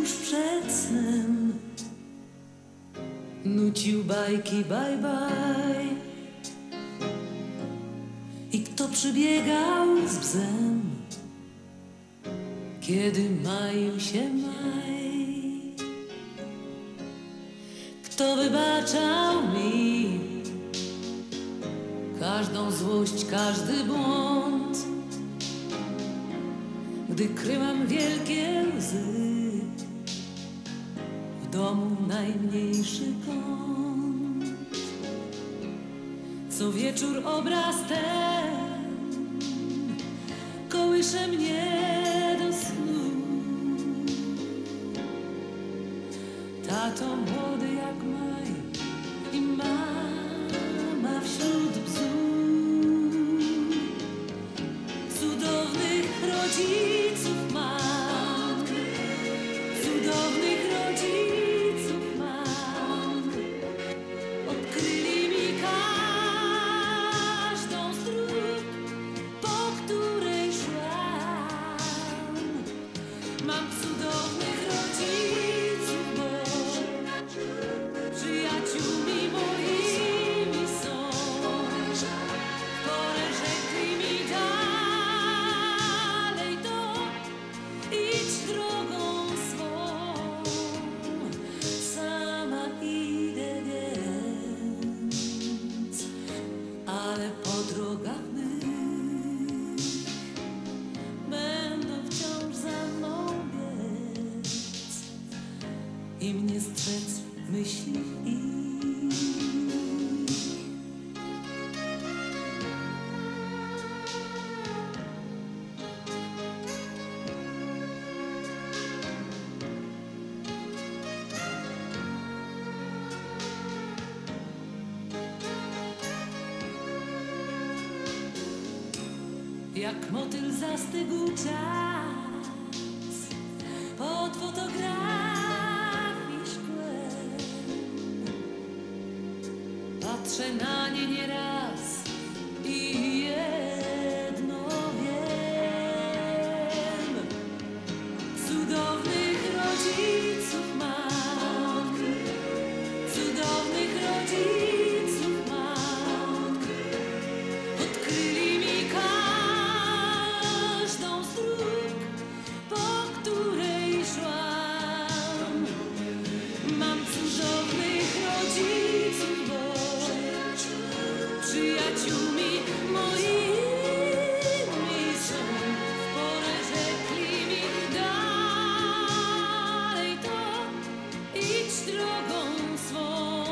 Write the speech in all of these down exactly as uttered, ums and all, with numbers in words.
tuż przed snem nucił bajki bye bye. I kto przybiegał z bzem, kiedy maił się maj? Kto wybaczał mi każdą złość, każdy błąd, gdy kryłam wielkie łzy w domu najmniejszy kąt? Co wieczór obraz ten kołysze mnie do snu. Tato młody jak maj i mama wśród bzu. Cudownych rodziców mam, cudownych rodziców mam. Odkryli mi każdą z dróg, po której szłam. Mam cudownych rodziców, bo przyjaciółmi moimi są. W porę rzekli mi dalej to, idź drogą swą. Sama idę więc, ale po drogach mych będą wciąż za mną biec i mnie strzec myśli ich. Jak motyl zastygł czas pod fotografii szkłem. Patrzę na nie nieraz i jedno wiem: cudownych rodziców mam, cudownych rodziców mam. Odkryli mi każdą z dróg, po której szłam. Mam cudownych rodziców, bo przyjaciółmi moimi są. W porę rzekli mi dalej to, idź drogą swą.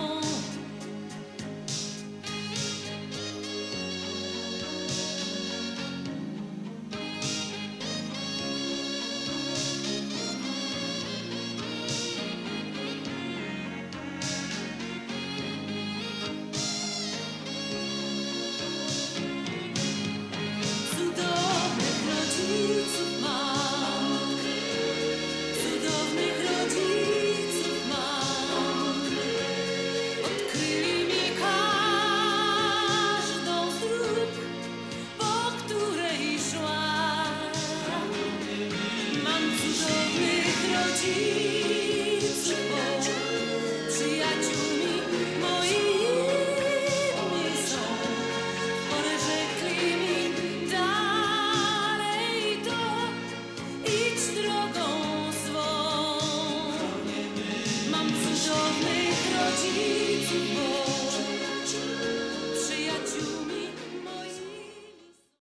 Cudownych rodziców mam, cudownych rodziców mam. Odkryli mi każdą z dróg, po której szłam. Mam cudownych rodziców, bo przyjaciółmi moimi są. W porę rzekli mi dalej to, idź drogą swą. Mam cudownych rodziców, bo